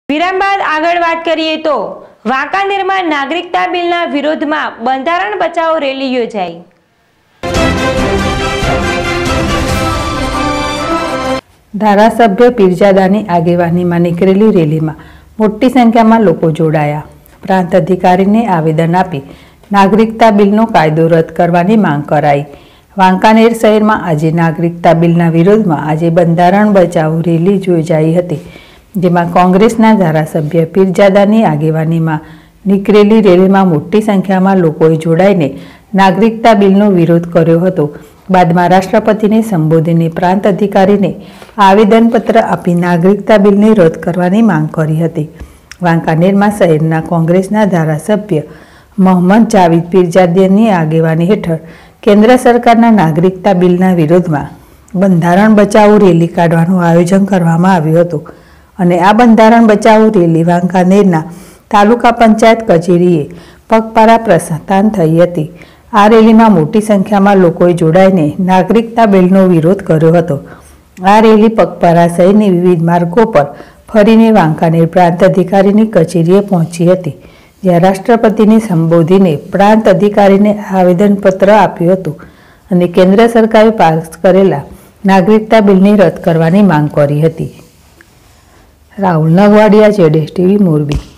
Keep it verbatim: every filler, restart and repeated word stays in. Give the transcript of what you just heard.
વિરામ બાદ આગળ વાત કરીએ તો વાંકાનેરમાં નાગરિકતા બિલના વિરોધમાં બંધારણ બચાવો રેલી યોજાઈ। ધારાસભ્ય પીરજાદાની આગેવાનીમાં નીકળેલી રેલીમાં મોટી સંખ્યામાં લોકો જોડાયા। પ્રાંત અધિકારીને આવેદન આપી નાગરિકતા બિલનો કાયદો રદ કરવાની માંગ કરાઈ। વાંકાનેર શહેરમાં આજે નાગરિકતા બિલના વિરોધમાં આજે બંધારણ બચાવો રેલી યોજાઈ હતી, જેમાં કોંગ્રેસના ધારાસભ્ય પીરજાદાની આગેવાનીમાં નીકળેલી રેલીમાં મોટી સંખ્યામાં લોકોએ જોડાઈને નાગરિકતા બિલનો વિરોધ કર્યો હતો। બાદમાં રાષ્ટ્રપતિને સંબોધીને પ્રાંત અધિકારીને આવેદનપત્ર આપી નાગરિકતા બિલને રદ કરવાની માંગ કરી હતી। વાંકાનેરમાં શહેરના કોંગ્રેસના ધારાસભ્ય મોહમ્મદ જાવીદ પીરજાદાની આગેવાની હેઠળ કેન્દ્ર સરકારના નાગરિકતા બિલના વિરોધમાં બંધારણ બચાવો રેલી કાઢવાનું આયોજન કરવામાં આવ્યું હતું અને આ બંધારણ બચાવો રેલી વાંકાનેરના તાલુકા પંચાયત કચેરીએ પગપાળા પ્રસ્થાન થઈ હતી। આ રેલીમાં મોટી સંખ્યામાં લોકોએ જોડાઈને નાગરિકતા બિલનો વિરોધ કર્યો હતો। આ રેલી પગપાળા શહેરની વિવિધ માર્ગો પર ફરીને વાંકાનેર પ્રાંત અધિકારીની કચેરીએ પહોંચી હતી, જ્યાં રાષ્ટ્રપતિને સંબોધીને પ્રાંત અધિકારીને આવેદનપત્ર આપ્યું હતું અને કેન્દ્ર સરકારે પાસ કરેલા નાગરિકતા બિલને રદ કરવાની માંગ કરી હતી। રાહુલ નગવાડિયા, જેડેશ ટીવી, મોરબી।